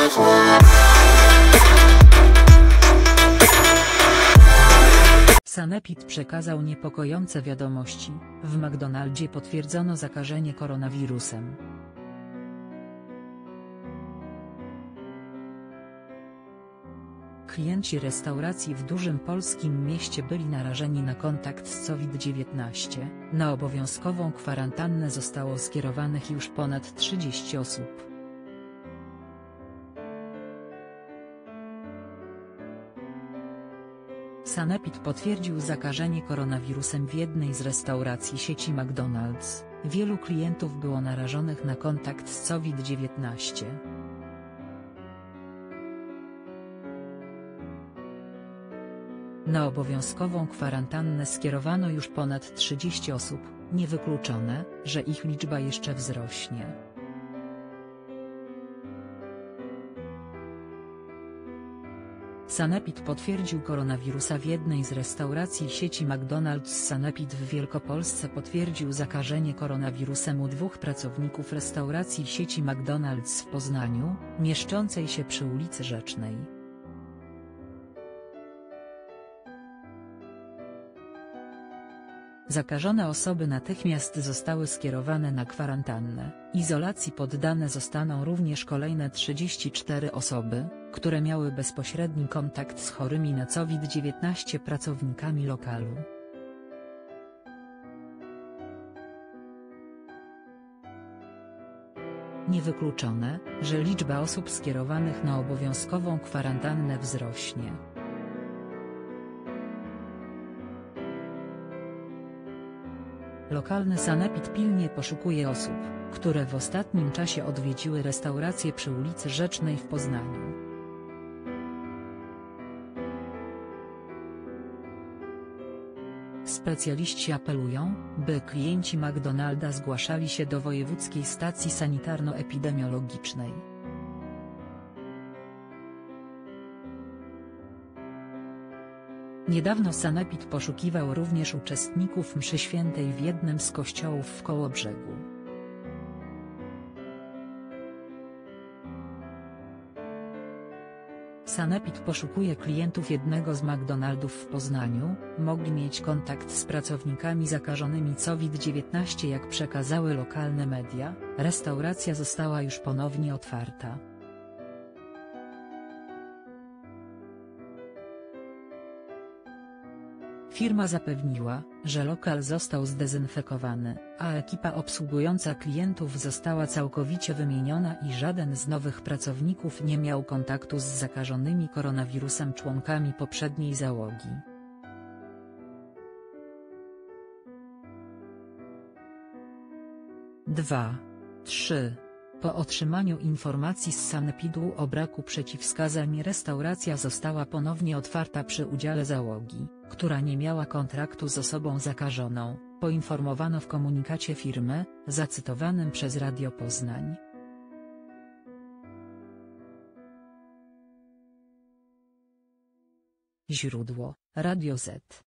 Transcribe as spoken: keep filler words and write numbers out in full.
Sanepid przekazał niepokojące wiadomości. W McDonaldzie potwierdzono zakażenie koronawirusem. Klienci restauracji w dużym polskim mieście byli narażeni na kontakt z COVID dziewiętnaście. Na obowiązkową kwarantannę zostało skierowanych już ponad trzydzieści osób. Sanepid potwierdził zakażenie koronawirusem w jednej z restauracji sieci McDonald's. Wielu klientów było narażonych na kontakt z COVID dziewiętnaście. Na obowiązkową kwarantannę skierowano już ponad trzydzieści osób, niewykluczone, że ich liczba jeszcze wzrośnie. Sanepid potwierdził koronawirusa w jednej z restauracji sieci McDonald's. Sanepid w Wielkopolsce potwierdził zakażenie koronawirusem u dwóch pracowników restauracji sieci McDonald's w Poznaniu, mieszczącej się przy ulicy Rzecznej. Zakażone osoby natychmiast zostały skierowane na kwarantannę. Izolacji poddane zostaną również kolejne trzydzieści cztery osoby, które miały bezpośredni kontakt z chorymi na COVID dziewiętnaście pracownikami lokalu. Niewykluczone, że liczba osób skierowanych na obowiązkową kwarantannę wzrośnie. Lokalny sanepid pilnie poszukuje osób, które w ostatnim czasie odwiedziły restaurację przy ulicy Rzecznej w Poznaniu. Specjaliści apelują, by klienci McDonalda zgłaszali się do wojewódzkiej stacji sanitarno-epidemiologicznej. Niedawno sanepid poszukiwał również uczestników mszy świętej w jednym z kościołów w Kołobrzegu. Sanepid poszukuje klientów jednego z McDonaldów w Poznaniu, mogli mieć kontakt z pracownikami zakażonymi COVID dziewiętnaście. Jak przekazały lokalne media, restauracja została już ponownie otwarta. Firma zapewniła, że lokal został zdezynfekowany, a ekipa obsługująca klientów została całkowicie wymieniona i żaden z nowych pracowników nie miał kontaktu z zakażonymi koronawirusem członkami poprzedniej załogi. dwa. trzy. Po otrzymaniu informacji z sanepidu o braku przeciwwskazań restauracja została ponownie otwarta przy udziale załogi, która nie miała kontraktu z osobą zakażoną, poinformowano w komunikacie firmy, zacytowanym przez Radio Poznań. Źródło: Radio Z.